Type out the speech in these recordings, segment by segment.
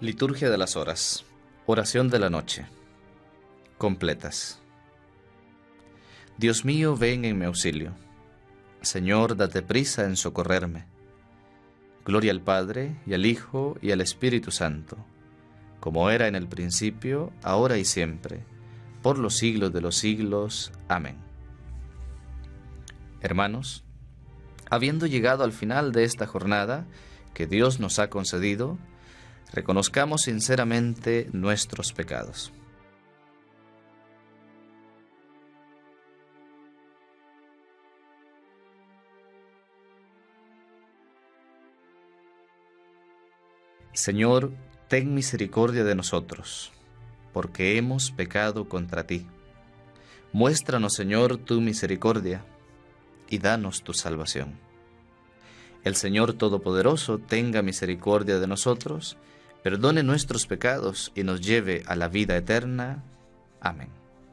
Liturgia de las horas. Oración de la noche. Completas. Dios mío, ven en mi auxilio. Señor, date prisa en socorrerme. Gloria al Padre, y al Hijo, y al Espíritu Santo, como era en el principio, ahora y siempre, por los siglos de los siglos. Amén. Hermanos, habiendo llegado al final de esta jornada que Dios nos ha concedido, reconozcamos sinceramente nuestros pecados. Señor, ten misericordia de nosotros, porque hemos pecado contra ti. Muéstranos, Señor, tu misericordia, y danos tu salvación. El Señor Todopoderoso tenga misericordia de nosotros, perdone nuestros pecados y nos lleve a la vida eterna. Amén.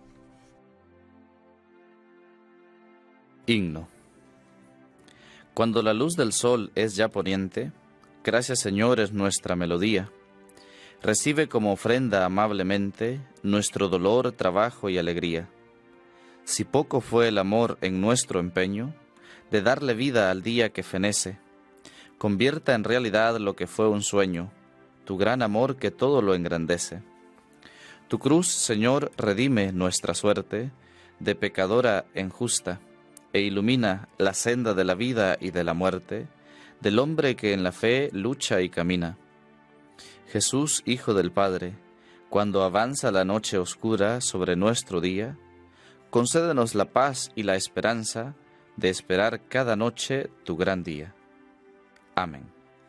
Himno. Cuando la luz del sol es ya poniente, gracias, Señor, es nuestra melodía. Recibe como ofrenda amablemente nuestro dolor, trabajo y alegría. Si poco fue el amor en nuestro empeño de darle vida al día que fenece, convierta en realidad lo que fue un sueño, tu gran amor que todo lo engrandece. Tu cruz, Señor, redime nuestra suerte de pecadora en justa, e ilumina la senda de la vida y de la muerte, del hombre que en la fe lucha y camina. Jesús, Hijo del Padre, cuando avanza la noche oscura sobre nuestro día, concédenos la paz y la esperanza de esperar cada noche tu gran día. Amén.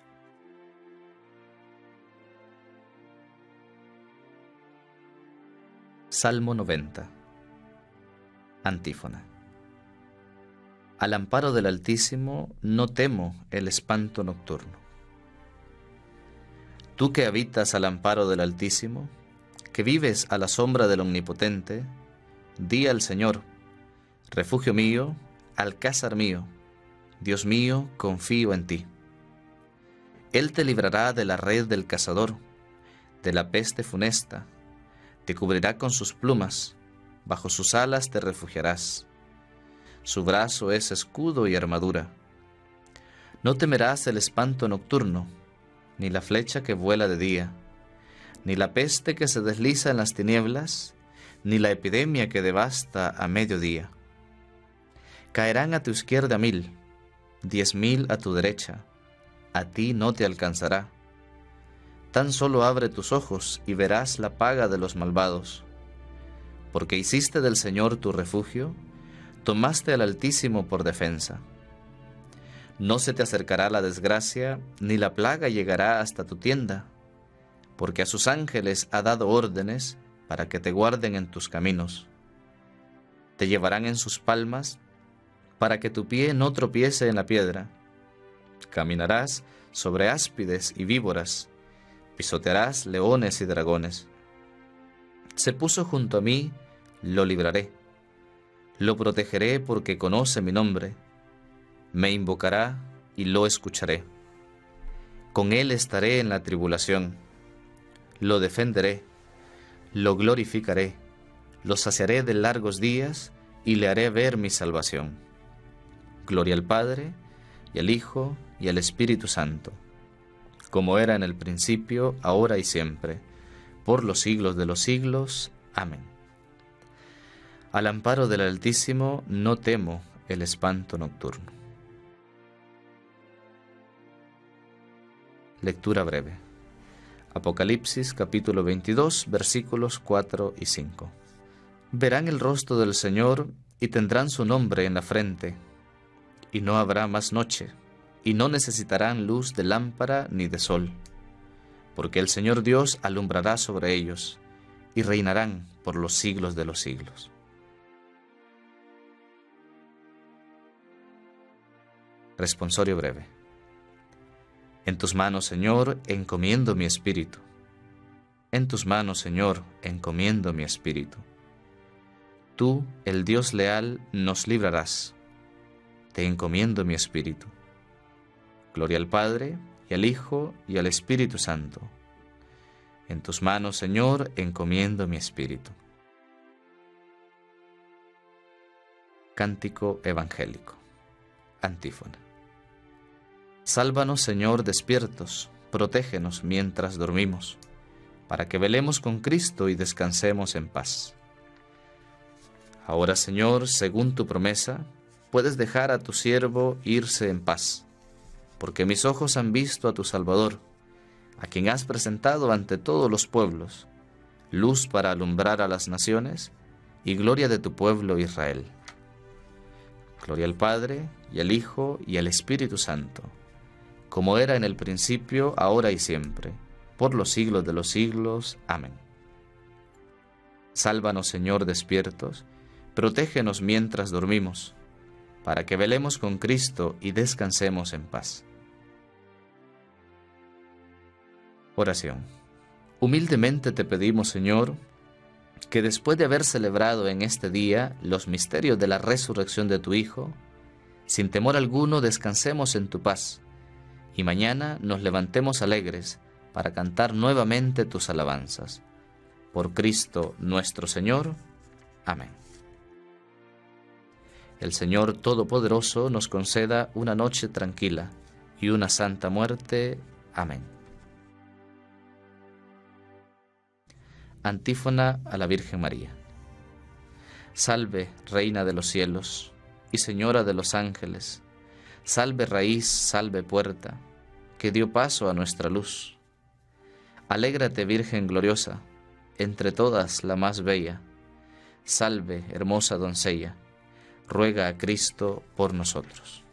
Salmo 90. Antífona. Al amparo del Altísimo no temo el espanto nocturno. Tú que habitas al amparo del Altísimo, que vives a la sombra del Omnipotente, di al Señor: refugio mío, alcázar mío, Dios mío, confío en ti. Él te librará de la red del cazador, de la peste funesta. Te cubrirá con sus plumas, bajo sus alas te refugiarás. Su brazo es escudo y armadura. No temerás el espanto nocturno, ni la flecha que vuela de día, ni la peste que se desliza en las tinieblas, ni la epidemia que devasta a mediodía. Caerán a tu izquierda 1000, 10.000 a tu derecha, a ti no te alcanzará. Tan solo abre tus ojos y verás la paga de los malvados. Porque hiciste del Señor tu refugio, tomaste al Altísimo por defensa. No se te acercará la desgracia, ni la plaga llegará hasta tu tienda, porque a sus ángeles ha dado órdenes para que te guarden en tus caminos. Te llevarán en sus palmas, para que tu pie no tropiece en la piedra. Caminarás sobre áspides y víboras, pisotearás leones y dragones. Se puso junto a mí, lo libraré. Lo protegeré porque conoce mi nombre. Me invocará y lo escucharé. Con él estaré en la tribulación. Lo defenderé, lo glorificaré, lo saciaré de largos días y le haré ver mi salvación. Gloria al Padre, y al Hijo, y al Espíritu Santo, como era en el principio, ahora y siempre, por los siglos de los siglos. Amén. Al amparo del Altísimo no temo el espanto nocturno. Lectura breve. Apocalipsis capítulo 22, versículos 4 y 5. Verán el rostro del Señor y tendrán su nombre en la frente, y no habrá más noche, y no necesitarán luz de lámpara ni de sol, porque el Señor Dios alumbrará sobre ellos, y reinarán por los siglos de los siglos. Responsorio breve. En tus manos, Señor, encomiendo mi espíritu. En tus manos, Señor, encomiendo mi espíritu. Tú, el Dios leal, nos librarás. Te encomiendo mi espíritu. Gloria al Padre, y al Hijo, y al Espíritu Santo, En tus manos, Señor, encomiendo mi espíritu. Cántico evangélico. Antífona. Sálvanos, Señor, despiertos, protégenos mientras dormimos, para que velemos con Cristo y descansemos en paz. Ahora, Señor, según tu promesa, puedes dejar a tu siervo irse en paz, porque mis ojos han visto a tu Salvador, a quien has presentado ante todos los pueblos, luz para alumbrar a las naciones y gloria de tu pueblo Israel. Gloria al Padre, y al Hijo, y al Espíritu Santo, como era en el principio, ahora y siempre, por los siglos de los siglos. Amén. Sálvanos, Señor, despiertos, protégenos mientras dormimos, para que velemos con Cristo y descansemos en paz. Oración. Humildemente te pedimos, Señor, que después de haber celebrado en este día los misterios de la resurrección de tu Hijo, sin temor alguno descansemos en tu paz, y mañana nos levantemos alegres para cantar nuevamente tus alabanzas. Por Cristo nuestro Señor. Amén. El Señor Todopoderoso nos conceda una noche tranquila y una santa muerte. Amén. Antífona a la Virgen María. Salve, Reina de los cielos y Señora de los ángeles, salve raíz, salve puerta, que dio paso a nuestra luz. Alégrate, Virgen gloriosa, entre todas la más bella, salve, hermosa doncella, ruega a Cristo por nosotros.